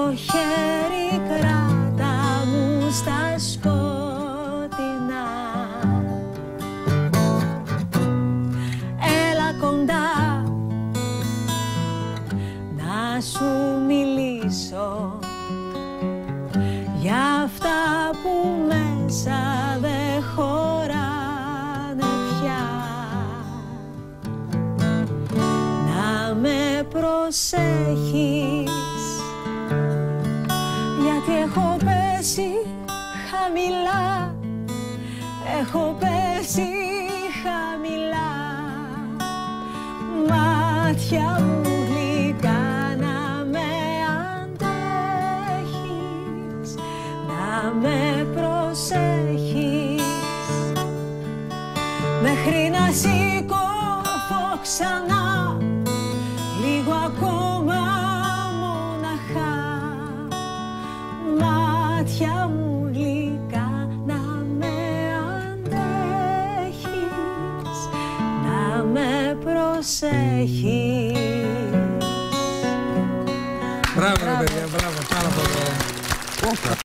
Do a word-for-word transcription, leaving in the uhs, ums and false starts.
χέρι κράτα μου στα σκοτεινά. Έλα κοντά να σου μιλήσω για αυτά που μέσα δεν χωράνε πια. Να με προσέχεις, γιατί έχω πέσει χαμηλά, έχω πέσει χαμηλά. Μάτια μου γλυκά να με αντέχεις, να με προσέχεις, μέχρι να σηκωθώ ξανά λίγο ακόμα μοναχά. Μάτια μου γλυκά να με αντέχεις, να με προσέχεις. Μπράβο ρε παιδιά, μπράβο, πάρα πολύ.